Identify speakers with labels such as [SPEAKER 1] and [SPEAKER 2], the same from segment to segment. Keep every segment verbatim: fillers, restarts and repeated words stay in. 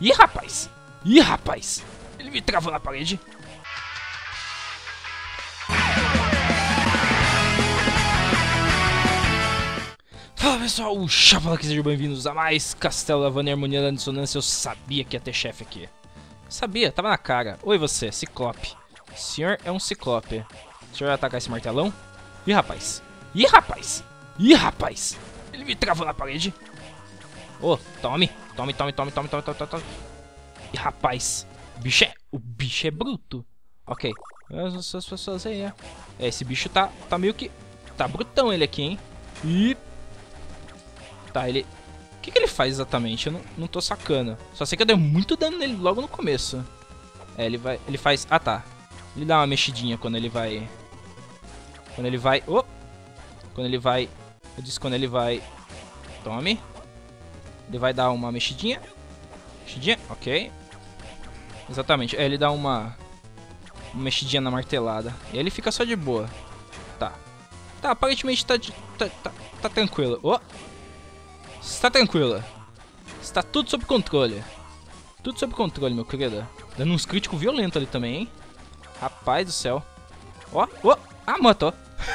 [SPEAKER 1] Ih, rapaz. Ih, rapaz. Ele me travou na parede. Fala pessoal, o Chavala aqui, sejam bem-vindos a mais Castelo Lavando e Harmonia da Dissonância. Eu sabia que ia ter chefe aqui. Sabia, tava na cara. Oi você, Ciclope. O senhor é um Ciclope. O senhor vai atacar esse martelão? Ih, rapaz. Ih, rapaz. Ih, rapaz. Ele me travou na parede. Ô, oh, tome. Tome, tome, tome, tome, tome, tome, tome. Ih, rapaz. O bicho é... O bicho é bruto. Ok. Essas pessoas aí, é. É, esse bicho tá, tá meio que... Tá brutão ele aqui, hein. Ih... Tá, ele... O que, que ele faz exatamente? Eu não, não tô sacando. Só sei que eu dei muito dano nele logo no começo. É, ele vai... Ele faz... Ah, tá. Ele dá uma mexidinha quando ele vai... Quando ele vai... Oh! Quando ele vai... Eu disse quando ele vai... Tome. Ele vai dar uma mexidinha. Mexidinha, ok. Exatamente. É, ele dá uma... Uma mexidinha na martelada. E ele fica só de boa. Tá. Tá, aparentemente tá... De, tá, tá, tá tranquilo. Oh! Está tranquila. Está tudo sob controle. Tudo sob controle, meu querido. Dando uns críticos violentos ali também, hein? Rapaz do céu. Ó, ó. Ah, matou.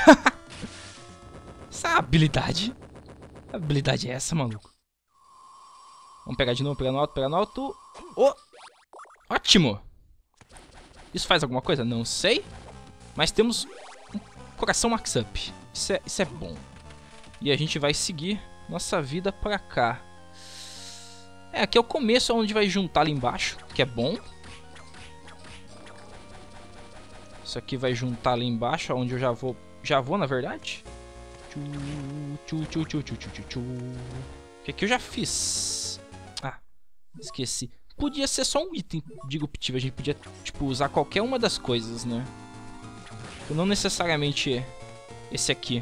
[SPEAKER 1] Essa habilidade. Que habilidade é essa, maluco? Vamos pegar de novo, pegar no alto, pegar no alto. Oh! Ótimo. Isso faz alguma coisa? Não sei. Mas temos um coração max up. Isso é, isso é bom. E a gente vai seguir nossa vida pra cá. É, aqui é o começo onde vai juntar ali embaixo, que é bom. Isso aqui vai juntar ali embaixo, onde eu já vou... Já vou, na verdade. Que aqui eu já fiz. Ah, esqueci. Podia ser só um item de eruptivo. A gente podia, tipo, usar qualquer uma das coisas, né? Não necessariamente esse aqui.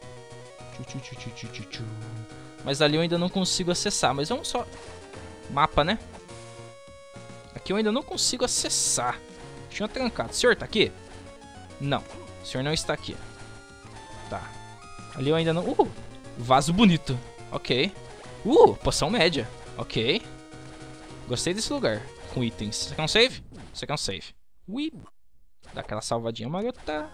[SPEAKER 1] Mas ali eu ainda não consigo acessar. Mas vamos só... Mapa, né? Aqui eu ainda não consigo acessar. Tinha trancado. O senhor tá aqui? Não. O senhor não está aqui. Tá. Ali eu ainda não... Uh! Vaso bonito. Ok. Uh! Poção média. Ok. Gostei desse lugar. Com itens. Você quer um save? Você quer um save. Ui! Dá aquela salvadinha marota.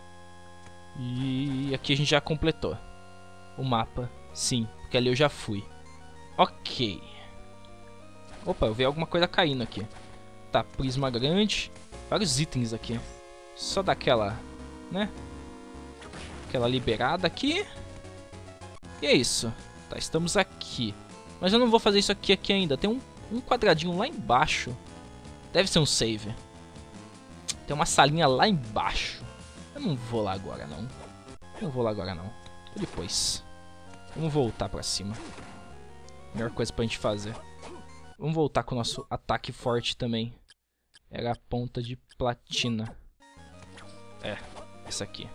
[SPEAKER 1] E aqui a gente já completou o mapa. Sim, porque ali eu já fui. Ok. Opa, eu vi alguma coisa caindo aqui. Tá, prisma grande. Vários itens aqui. Só daquela, né? Aquela liberada aqui. E é isso. Tá, estamos aqui. Mas eu não vou fazer isso aqui, aqui ainda. Tem um, um quadradinho lá embaixo. Deve ser um save. Tem uma salinha lá embaixo. Eu não vou lá agora, não. Não vou lá agora, não. Depois. Vamos voltar pra cima. Melhor coisa pra gente fazer. Vamos voltar com o nosso ataque forte também. Era a ponta de platina. É, essa aqui.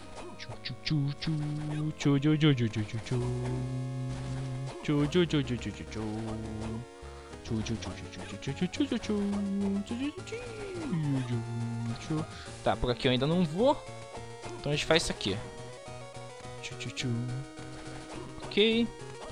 [SPEAKER 1] Tá, por aqui eu ainda não vou. Então a gente faz isso aqui. Ok.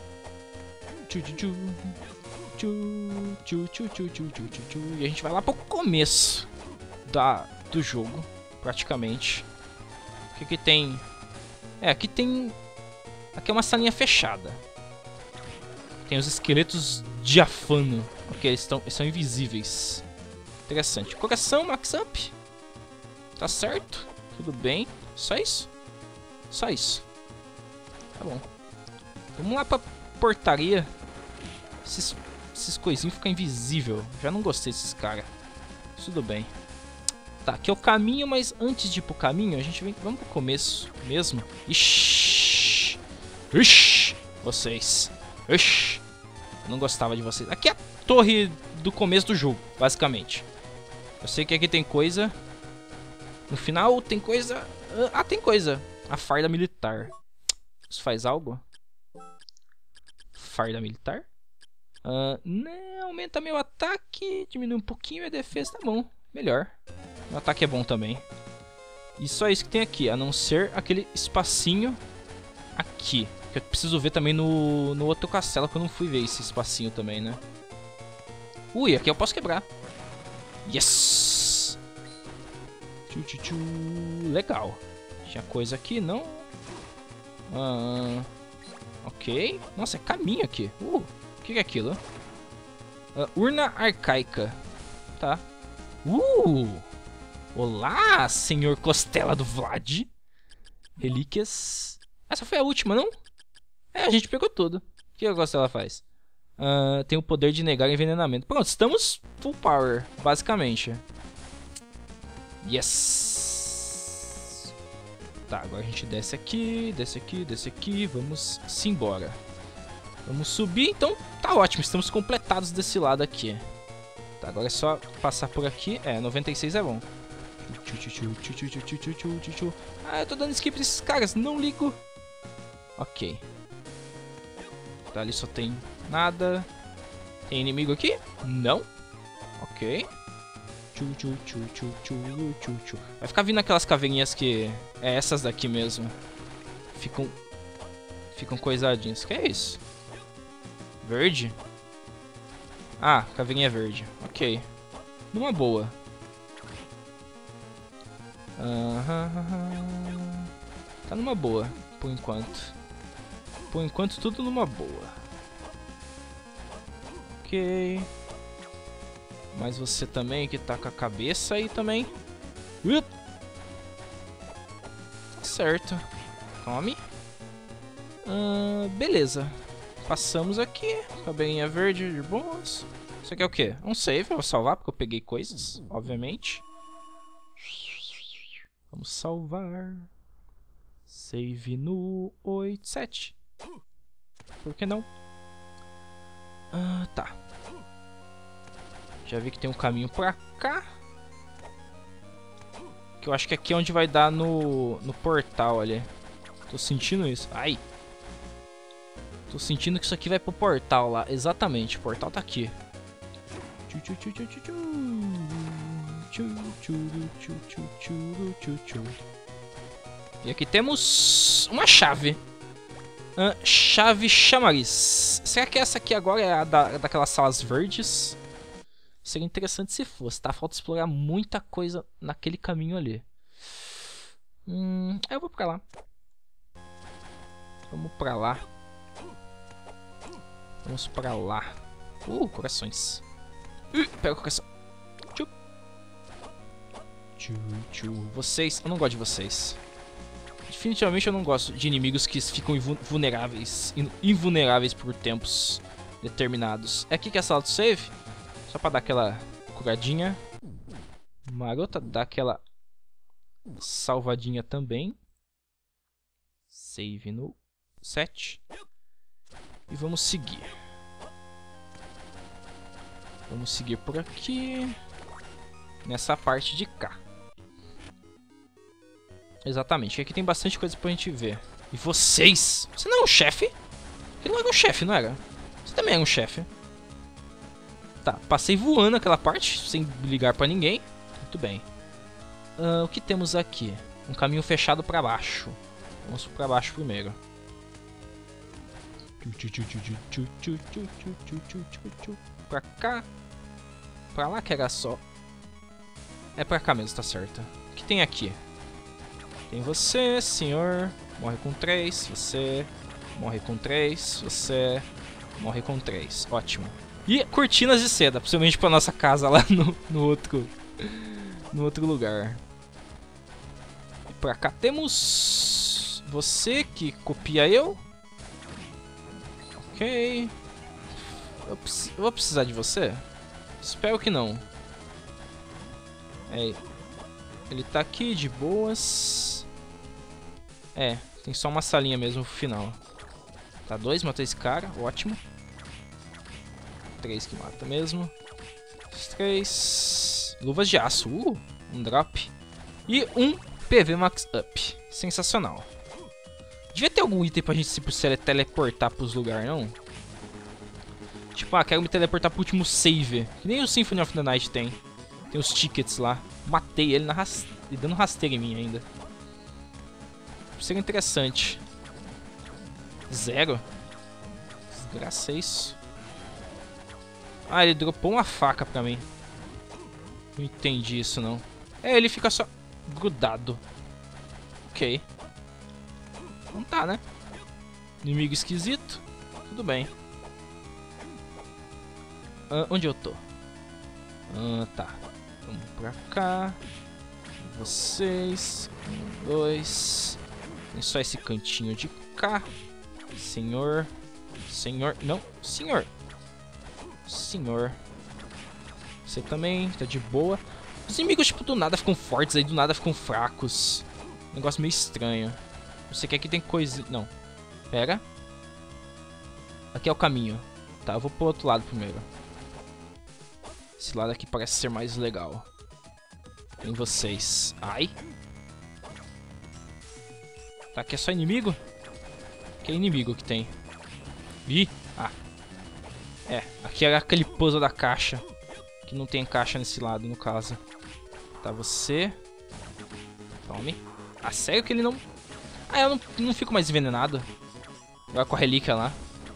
[SPEAKER 1] E a gente vai lá pro começo da, do jogo, praticamente. O que que tem? É, aqui tem... Aqui é uma salinha fechada. Tem os esqueletos diafano. Ok, eles, estão, eles são invisíveis. Interessante. Coração, max up. Tá certo. Tudo bem. Só isso? Só isso. Tá bom. Vamos lá pra portaria. Esses, esses coisinhos ficam invisíveis. Já não gostei desses caras. Tudo bem. Tá, aqui é o caminho, mas antes de ir pro caminho, a gente vem... Vamos pro começo mesmo. Ixi. Ixi. Vocês. Ixi. Eu não gostava de vocês. Aqui é a torre do começo do jogo, basicamente. Eu sei que aqui tem coisa. No final tem coisa... Ah, tem coisa. A farda militar. Isso faz algo? Farda militar? Uh, não, aumenta meu ataque. Diminui um pouquinho a defesa. Tá bom, melhor. Meu ataque é bom também. E só isso que tem aqui. A não ser aquele espacinho aqui. Que eu preciso ver também no, no outro castelo. Que eu não fui ver esse espacinho também, né? Ui, aqui eu posso quebrar. Yes! Tchu, tchu, tchu. Legal. Tinha coisa aqui, não? Ah, ok. Nossa, é caminho aqui. Uh, o que é aquilo? Uh, urna arcaica. Tá. Uh! Olá, senhor Costela do Vlad. Relíquias. Essa foi a última, não? É, a gente pegou tudo. O que a Costela faz? Uh, tem o poder de negar envenenamento. Pronto, estamos full power, basicamente. Yes! Tá, agora a gente desce aqui, desce aqui, desce aqui. Vamos-se embora. Vamos subir, então tá ótimo. Estamos completados desse lado aqui. Tá, agora é só passar por aqui. É, noventa e seis é bom. Ah, eu tô dando skip nesses caras, não ligo. Ok. Tá, ali só tem nada. Tem inimigo aqui? Não. Ok. Vai ficar vindo aquelas caveirinhas que... É essas daqui mesmo. Ficam... Ficam coisadinhas. Que é isso? Verde? Ah, caveirinha verde. Ok. Numa boa. Uhum. Tá numa boa, por enquanto. Por enquanto, tudo numa boa. Ok. Mas você também que tá com a cabeça aí também. Uh! Certo. Tome. Uh, beleza. Passamos aqui. Cabelinha verde de boas. Isso aqui é o quê? Um save. Eu vou salvar porque eu peguei coisas, obviamente. Vamos salvar. Save no oito sete. Por que não? Ah, tá. Já vi que tem um caminho pra cá. Que eu acho que aqui é onde vai dar no, no portal ali. Tô sentindo isso. Ai. Tô sentindo que isso aqui vai pro portal lá. Exatamente, o portal tá aqui. E aqui temos uma chave. Uh, chave chamariz. Será que essa aqui agora é a da, daquelas salas verdes? Seria interessante se fosse, tá? Falta explorar muita coisa naquele caminho ali. Hum, eu vou pra lá. Vamos pra lá. Vamos pra lá. Uh, corações. Uh, pega o coração. Tchu. Tchu, tchu. Vocês, eu não gosto de vocês. Definitivamente eu não gosto de inimigos que ficam invulneráveis, invulneráveis por tempos determinados. É aqui que é a sala do save. Só pra dar aquela curadinha. Marota, dá aquela salvadinha também. Save no sete. E vamos seguir. Vamos seguir por aqui. Nessa parte de cá. Exatamente, aqui tem bastante coisa pra gente ver. E vocês? Você não é um chefe? Ele não era um chefe, não era? Você também é um chefe. Tá, passei voando aquela parte, sem ligar pra ninguém. Muito bem. Uh, o que temos aqui? Um caminho fechado pra baixo. Vamos pra baixo primeiro. Pra cá. Pra lá que era só. É pra cá mesmo, tá certo. O que tem aqui? Tem você, senhor. Morre com três. Você. Morre com três. Você. Morre com três. Ótimo. E cortinas de seda, possivelmente pra nossa casa lá no, no outro. No outro lugar. E pra cá temos. Você que copia eu. Ok. Eu, eu vou precisar de você? Espero que não. É. Ele tá aqui de boas. É, tem só uma salinha mesmo pro final. Tá, dois, matei esse cara, ótimo. Três que mata mesmo. Os três. Luvas de aço, uh, um drop. E um P V Max Up. Sensacional. Devia ter algum item pra gente se teleportar pros lugares, não? Tipo, ah, quero me teleportar pro último save. Que nem o Symphony of the Night tem. Tem os tickets lá. Matei ele na raste... dando rasteira em mim ainda. Seria interessante. Zero? Desgraça é isso. Ah, ele dropou uma faca pra mim. Não entendi isso, não. É, ele fica só grudado. Ok. Não tá, né? Inimigo esquisito. Tudo bem. Ah, onde eu tô? Ah, tá. Vamos pra cá. Vocês. Um, dois. Tem só esse cantinho de cá. Senhor. Senhor. Não. Senhor. Senhor. Você também. Tá de boa. Os inimigos, tipo, do nada ficam fortes. Aí do nada ficam fracos. Negócio meio estranho. Você quer que tem coisa... Não. Pera. Aqui é o caminho. Tá, eu vou pro outro lado primeiro. Esse lado aqui parece ser mais legal. Tem vocês. Ai. Tá, aqui é só inimigo? Que é inimigo que tem. Ih. Ah. É, aqui é aquele puzzle da caixa. Que não tem caixa nesse lado, no caso. Tá, você. Tome. Ah, sério que ele não... Ah, eu não, não fico mais envenenado. Agora com a relíquia lá.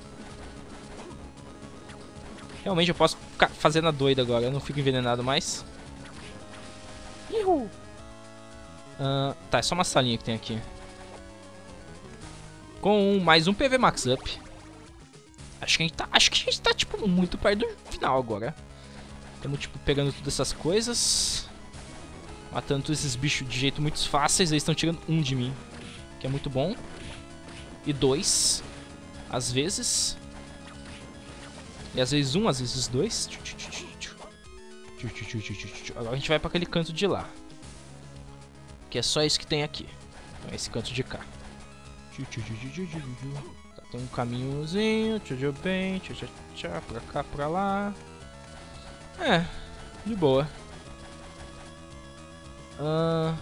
[SPEAKER 1] Realmente eu posso ficar fazendo a doida agora. Eu não fico envenenado mais. Ihu. Uh, tá, é só uma salinha que tem aqui. Com mais um P V Max Up. Acho que a gente tá, acho que a gente tá tipo, muito perto do final agora. Estamos tipo, pegando todas essas coisas. Matando todos esses bichos de jeito muito fáceis. Eles estão tirando um de mim. Que é muito bom. E dois. Às vezes. E às vezes um, às vezes dois. Agora a gente vai para aquele canto de lá. Que é só isso que tem aqui. Então, esse canto de cá. Tá, tem um caminhozinho. Tudo bem. Tchau, tchau, tchau. Pra cá, pra lá. É, de boa. Uh,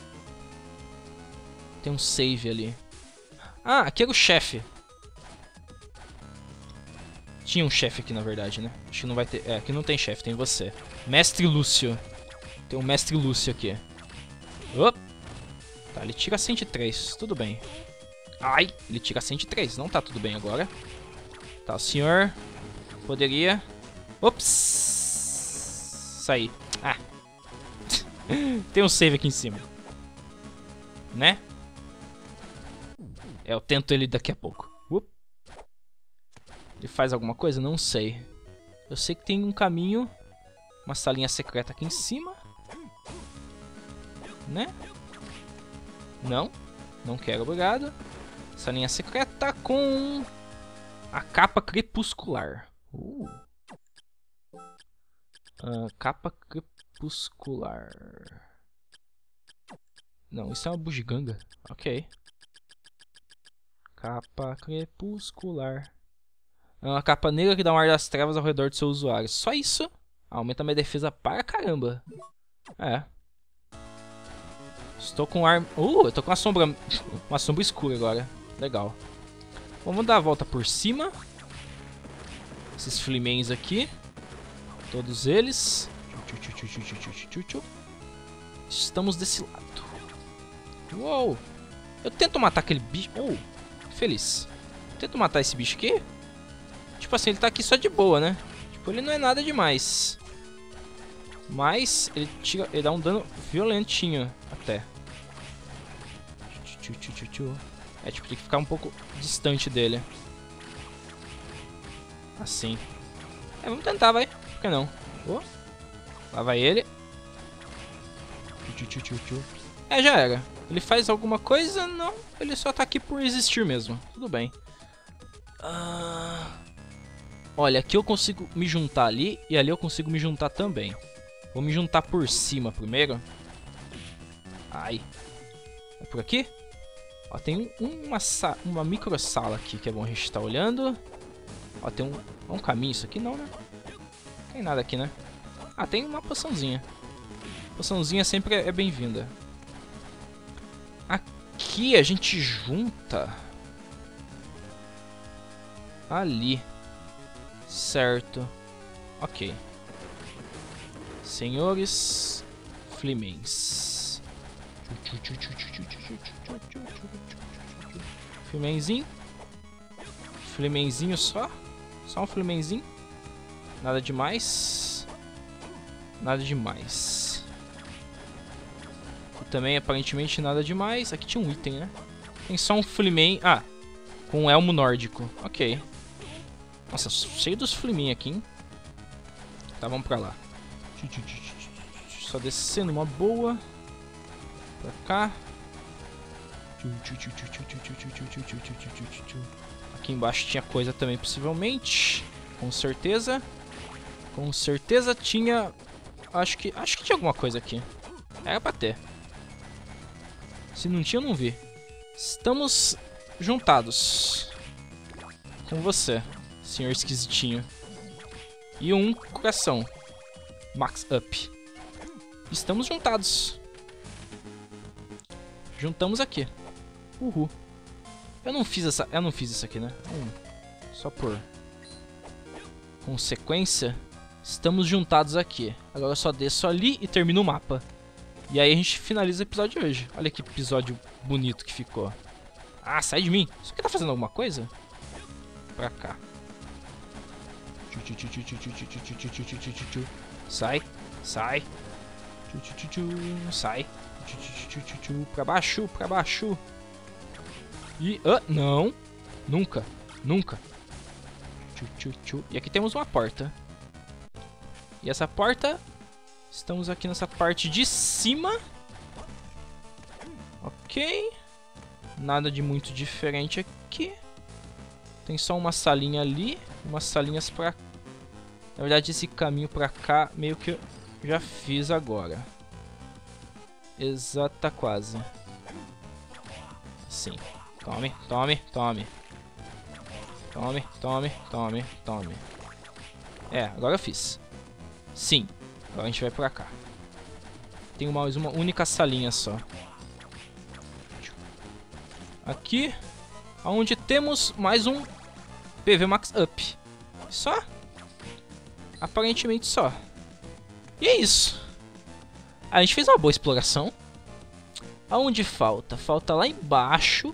[SPEAKER 1] tem um save ali. Ah, aqui era o chefe. Tinha um chefe aqui, na verdade, né? Acho que não vai ter... É, aqui não tem chefe, tem você. Mestre Lúcio. Tem um Mestre Lúcio aqui. Opa. Tá, ele tira cento e três. Tudo bem. Ai, ele tira cento e três. Não tá tudo bem agora. Tá, o senhor poderia... Ops. Sair. Ah. Tem um save aqui em cima. Né? É, eu tento ele daqui a pouco. Up. Ele faz alguma coisa? Não sei. Eu sei que tem um caminho. Uma salinha secreta aqui em cima. Né? Não. Não quero, obrigado. Salinha secreta com a capa crepuscular. Uh. Uh, capa crepuscular. Não, isso é uma bugiganga. Ok. Capa crepuscular. É uma capa negra que dá um ar das trevas ao redor do seu usuário. Só isso? Aumenta minha defesa para caramba. É. Estou com ar... Uh, eu tô com uma sombra... Uma sombra escura agora. Legal. Vamos dar a volta por cima. Esses flimens aqui. Todos eles. Estamos desse lado. Uou. Eu tento matar aquele bicho. Oh, feliz. Eu tento matar esse bicho aqui. Tipo assim, ele tá aqui só de boa, né? Tipo, ele não é nada demais. Mas ele, tira, ele dá um dano violentinho até. É, tipo, tem que ficar um pouco distante dele. Assim. É, vamos tentar, vai. Por que não? Oh. Lá vai ele. É, já era. Ele faz alguma coisa? Não. Ele só tá aqui por existir mesmo. Tudo bem. Ah... Olha, aqui eu consigo me juntar ali. E ali eu consigo me juntar também. Vou me juntar por cima primeiro. Ai. É por aqui? Ó, tem um, uma, uma micro sala aqui que é bom a gente estar olhando. Ó, tem um, um caminho. Isso aqui não, né? Não tem nada aqui, né? Ah, tem uma poçãozinha. Poçãozinha sempre é bem-vinda. Aqui a gente junta. Ali. Certo. Ok. Senhores Flimens. Flimenzinho. Flimenzinho só. Só um flimenzinho. Nada demais. Nada demais. E também, aparentemente, nada demais. Aqui tinha um item, né? Tem só um Fleaman. Ah, com um elmo nórdico. Ok. Nossa, cheio dos Fleaman aqui, hein? Tá, vamos pra lá. Só descendo uma boa. Pra cá. Aqui embaixo tinha coisa também, possivelmente. Com certeza. Com certeza tinha... Acho que, acho que tinha alguma coisa aqui. Era pra ter. Se não tinha, eu não vi. Estamos juntados. Com você, senhor esquisitinho. E um coração. Max Up. Estamos juntados. Juntamos aqui. Uhul. Eu não fiz essa... Eu não fiz isso aqui, né? Hum, só por... consequência. Estamos juntados aqui. Agora eu só desço ali e termino o mapa. E aí a gente finaliza o episódio de hoje. Olha que episódio bonito que ficou. Ah, sai de mim. Isso aqui tá fazendo alguma coisa? Pra cá. Sai. Sai. Sai. Pra baixo, pra baixo. E... Ah, não. Nunca. Nunca. E aqui temos uma porta. E essa porta... Estamos aqui nessa parte de cima. Ok. Nada de muito diferente aqui. Tem só uma salinha ali. Umas salinhas pra... Na verdade, esse caminho pra cá meio que eu já fiz agora. Exata quase. Sim. Tome, tome, tome. Tome, tome, tome, tome. É, agora eu fiz. Sim. Agora a gente vai pra cá. Tem mais uma única salinha só. Aqui. Onde temos mais um P V Max Up. Só? Aparentemente só. E é isso. A gente fez uma boa exploração. Aonde falta? Falta lá embaixo.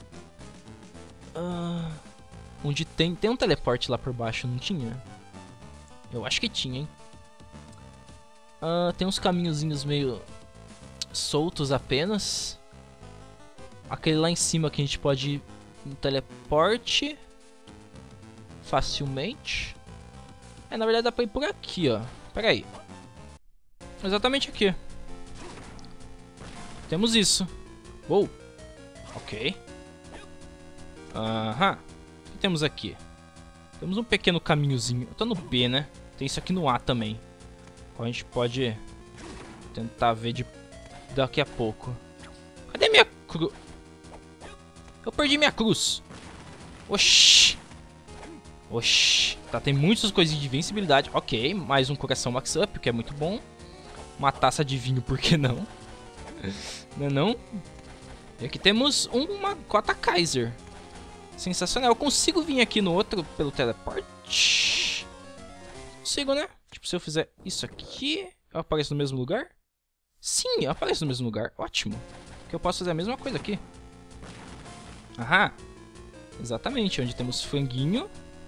[SPEAKER 1] Uh, onde tem... Tem um teleporte lá por baixo, não tinha? Eu acho que tinha, hein? Uh, tem uns caminhozinhos meio soltos apenas. Aquele lá em cima que a gente pode ir no teleporte facilmente. É, na verdade dá pra ir por aqui, ó. Pera aí. Exatamente aqui. Temos isso. Uou. Ok. Aham. O que temos aqui? Temos um pequeno caminhozinho. Eu tô no B, né? Tem isso aqui no A também. A gente pode tentar ver de daqui a pouco. Cadê minha cruz? Eu perdi minha cruz. Oxi. Oxi. Tá, tem muitas coisinhas de invencibilidade. Ok, mais um coração max up, que é muito bom. Uma taça de vinho, por que não? Não é não? E aqui temos uma cota Kaiser. Sensacional. Eu consigo vir aqui no outro pelo teleporte? Consigo, né? Tipo, se eu fizer isso aqui, eu apareço no mesmo lugar? Sim, eu apareço no mesmo lugar. Ótimo. Que eu posso fazer a mesma coisa aqui. Aham. Exatamente, onde temos franguinho.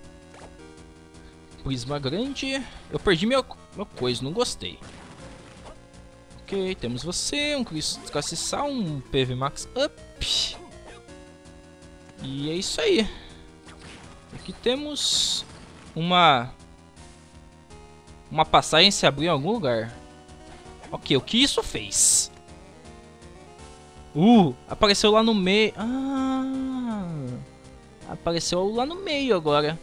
[SPEAKER 1] Prisma grande. Eu perdi meu, meu coisa, não gostei. Ok, temos você, um castiçal, um P V Max Up. E é isso aí. Aqui temos uma... Uma passagem se abriu em algum lugar. Ok, o que isso fez? Uh, apareceu lá no meio. Ah, apareceu lá no meio agora.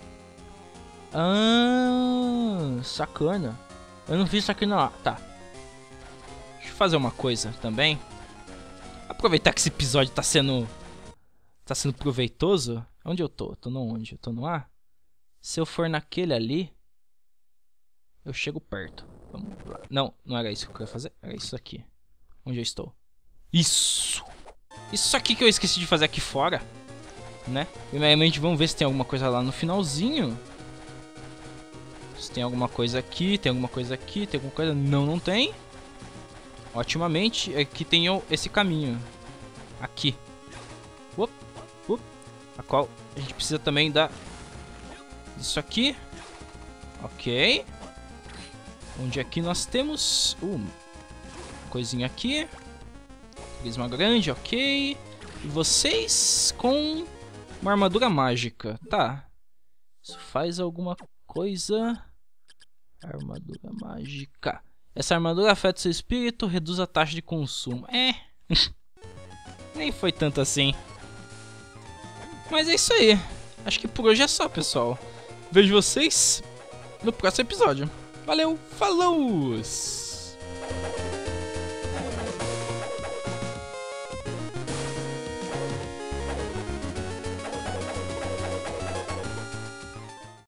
[SPEAKER 1] Ah, sacana. Eu não vi isso aqui não. Tá. Deixa eu fazer uma coisa também. Aproveitar que esse episódio tá sendo... Tá sendo proveitoso. Onde eu tô? Eu tô no onde? Eu tô no A? Se eu for naquele ali... Eu chego perto. Vamos lá. Não, não era isso que eu queria fazer. Era isso aqui. Onde eu estou? Isso! Isso aqui que eu esqueci de fazer aqui fora. Né? Primeiramente, vamos ver se tem alguma coisa lá no finalzinho. Se tem alguma coisa aqui, tem alguma coisa aqui, tem alguma coisa... Não, não tem. Otimamente, aqui tem esse caminho. Aqui. Up, up, a qual a gente precisa também dar... Isso aqui. Ok. Onde aqui nós temos... Uh, coisinha aqui. Prisma grande, ok. E vocês com uma armadura mágica. Tá. Isso faz alguma coisa... Armadura mágica. Essa armadura afeta seu espírito, reduz a taxa de consumo. É. Nem foi tanto assim. Mas é isso aí. Acho que por hoje é só, pessoal. Vejo vocês no próximo episódio. Valeu, falou!